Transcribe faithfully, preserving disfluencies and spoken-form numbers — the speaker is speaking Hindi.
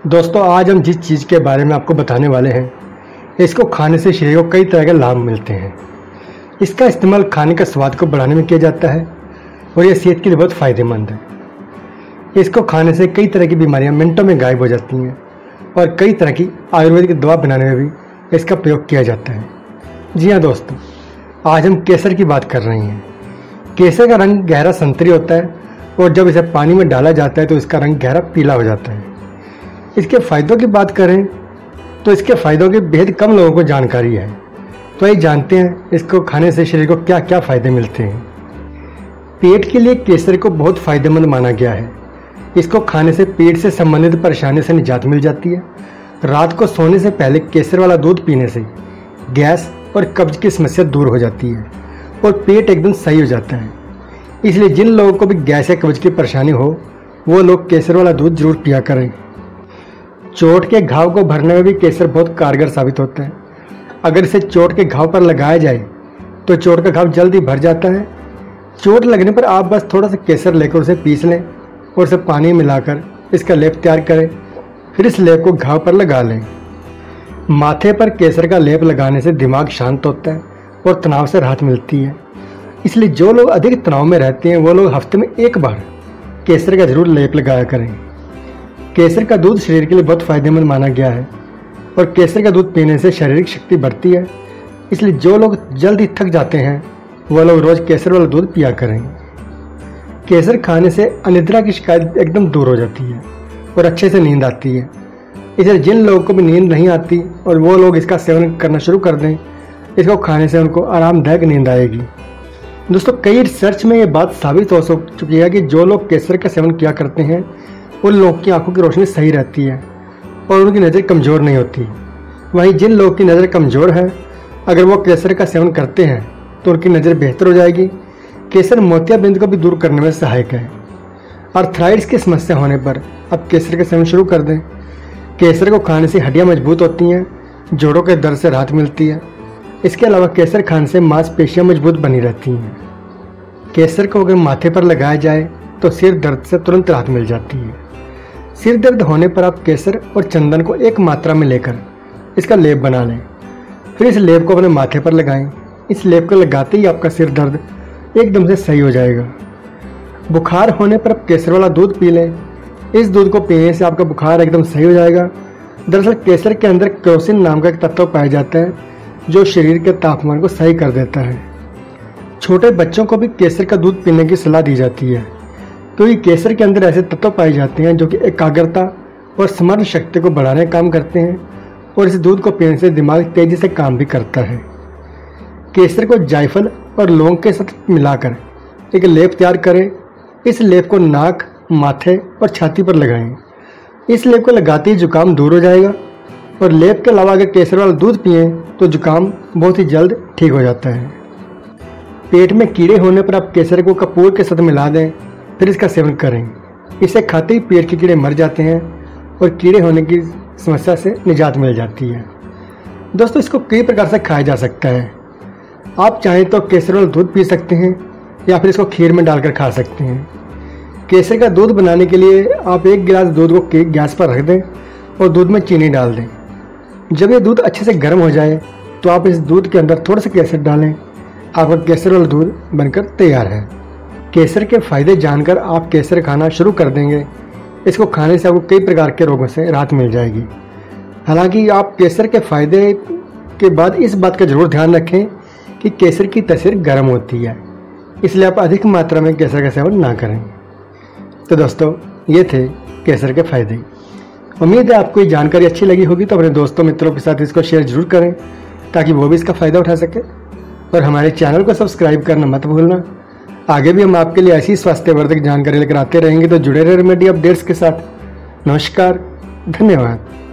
दोस्तों, आज हम जिस चीज़ के बारे में आपको बताने वाले हैं, इसको खाने से शरीर को कई तरह के लाभ मिलते हैं। इसका इस्तेमाल खाने का स्वाद को बढ़ाने में किया जाता है और यह सेहत के लिए बहुत फ़ायदेमंद है। इसको खाने से कई तरह की बीमारियां मिनटों में गायब हो जाती हैं और कई तरह की आयुर्वेदिक दवा बनाने में भी इसका प्रयोग किया जाता है। जी हाँ दोस्तों, आज हम केसर की बात कर रहे हैं। केसर का रंग गहरा संतरी होता है और जब इसे पानी में डाला जाता है तो इसका रंग गहरा पीला हो जाता है। इसके फ़ायदों की बात करें तो इसके फ़ायदों की बेहद कम लोगों को जानकारी है। तो आइए जानते हैं इसको खाने से शरीर को क्या क्या फ़ायदे मिलते हैं। पेट के लिए केसर को बहुत फ़ायदेमंद माना गया है। इसको खाने से पेट से संबंधित परेशानी से निजात मिल जाती है। रात को सोने से पहले केसर वाला दूध पीने से गैस और कब्ज की समस्या दूर हो जाती है और पेट एकदम सही हो जाता है। इसलिए जिन लोगों को भी गैस या कब्ज की परेशानी हो वो लोग केसर वाला दूध जरूर पिया करें। चोट के घाव को भरने में भी केसर बहुत कारगर साबित होता है। अगर इसे चोट के घाव पर लगाया जाए तो चोट का घाव जल्दी भर जाता है। चोट लगने पर आप बस थोड़ा सा केसर लेकर उसे पीस लें और उसे पानी मिलाकर इसका लेप तैयार करें। फिर इस लेप को घाव पर लगा लें। माथे पर केसर का लेप लगाने से दिमाग शांत होता है और तनाव से राहत मिलती है। इसलिए जो लोग अधिक तनाव में रहते हैं वो लोग हफ्ते में एक बार केसर का जरूर लेप लगाया करें। केसर का दूध शरीर के लिए बहुत फ़ायदेमंद माना गया है और केसर का दूध पीने से शारीरिक शक्ति बढ़ती है। इसलिए जो लोग जल्दी थक जाते हैं वो लोग रोज़ केसर वाला दूध पिया करें। केसर खाने से अनिद्रा की शिकायत एकदम दूर हो जाती है और अच्छे से नींद आती है। इसलिए जिन लोगों को भी नींद नहीं आती और वो लोग इसका सेवन करना शुरू कर दें, इसको खाने से उनको आरामदायक नींद आएगी। दोस्तों, कई रिसर्च में ये बात साबित हो चुकी है कि जो लोग केसर का सेवन किया करते हैं उन लोगों की आंखों की रोशनी सही रहती है और उनकी नज़र कमज़ोर नहीं होती। वहीं जिन लोगों की नज़र कमज़ोर है, अगर वो केसर का सेवन करते हैं तो उनकी नज़र बेहतर हो जाएगी। केसर मोतियाबिंद को भी दूर करने में सहायक है। आर्थराइटिस की समस्या होने पर आप केसर का सेवन शुरू कर दें। केसर को खाने से हड्डियाँ मजबूत होती हैं, जोड़ों के दर्द से राहत मिलती है। इसके अलावा केसर खाने से मांसपेशियाँ मजबूत बनी रहती हैं। केसर को अगर माथे पर लगाया जाए तो सिर दर्द से तुरंत राहत मिल जाती है। सिर दर्द होने पर आप केसर और चंदन को एक मात्रा में लेकर इसका लेप बना लें। फिर इस लेप को अपने माथे पर लगाएं। इस लेप को लगाते ही आपका सिर दर्द एकदम से सही हो जाएगा। बुखार होने पर आप केसर वाला दूध पी लें। इस दूध को पीने से आपका बुखार एकदम सही हो जाएगा। दरअसल केसर के अंदर क्रोसिन नाम का एक तत्व पाया जाता है जो शरीर के तापमान को सही कर देता है। छोटे बच्चों को भी केसर का दूध पीने की सलाह दी जाती है क्योंकि केसर के अंदर ऐसे तत्व पाए जाते हैं जो कि एकाग्रता और स्मरण शक्ति को बढ़ाने का काम करते हैं और इस दूध को पीने से दिमाग तेजी से काम भी करता है। केसर को जायफल और लौंग के साथ मिलाकर एक लेप तैयार करें। इस लेप को नाक, माथे और छाती पर लगाएं। इस लेप को लगाते ही जुकाम दूर हो जाएगा और लेप के अलावा अगर केसर वाला दूध पिएं तो जुकाम बहुत ही जल्द ठीक हो जाता है। पेट में कीड़े होने पर आप केसर को कपूर के साथ मिला दें, फिर इसका सेवन करें। इसे खाते ही पेट के कीड़े मर जाते हैं और कीड़े होने की समस्या से निजात मिल जाती है। दोस्तों, इसको कई प्रकार से खाया जा सकता है। आप चाहें तो केसर वाला दूध पी सकते हैं या फिर इसको खीर में डालकर खा सकते हैं। केसर का दूध बनाने के लिए आप एक गिलास दूध को गैस पर रख दें और दूध में चीनी डाल दें। जब ये दूध अच्छे से गर्म हो जाए तो आप इस दूध के अंदर थोड़ा सा केसर डालें। आपका केसर वाला दूध बनकर तैयार है। केसर के फ़ायदे जानकर आप केसर खाना शुरू कर देंगे। इसको खाने से आपको कई प्रकार के रोगों से राहत मिल जाएगी। हालांकि आप केसर के फ़ायदे के बाद इस बात का ज़रूर ध्यान रखें कि केसर की तासीर गर्म होती है, इसलिए आप अधिक मात्रा में केसर का सेवन ना करें। तो दोस्तों, ये थे केसर के फ़ायदे। उम्मीद है आपको ये जानकारी अच्छी लगी होगी। तो अपने दोस्तों मित्रों के साथ इसको शेयर ज़रूर करें ताकि वो भी इसका फ़ायदा उठा सके और हमारे चैनल को सब्सक्राइब करना मत भूलना। आगे भी हम आपके लिए ऐसी स्वास्थ्यवर्धक जानकारी लेकर आते रहेंगे, तो जुड़े रहे रेमेडी अपडेट्स के साथ। नमस्कार, धन्यवाद।